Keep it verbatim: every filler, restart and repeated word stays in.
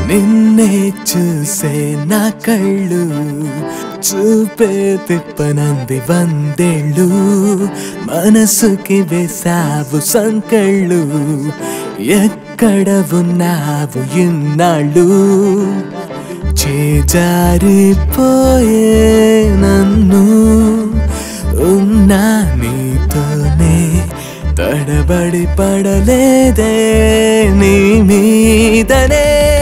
నిన్నే చూసే నా కళ్ళు చూపే తిప్పనంది వందేళ్ళు మనసుకి వేసావు సంకళ్ళు ఎక్కడ ఉన్నావు ఇన్నాళ్ళు చేజారిపోయే నన్ను ఉన్నా నీతోనే తడబడి పడలేదే నీ మీదనే